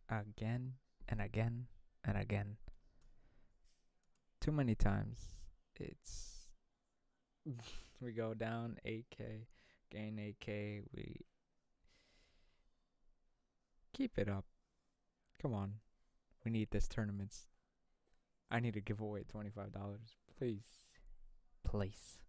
again and again and again. Too many times. It's we go down 8k, gain 8k, we keep it up. Come on. We need this tournament. I need to give away $25. Please. Please.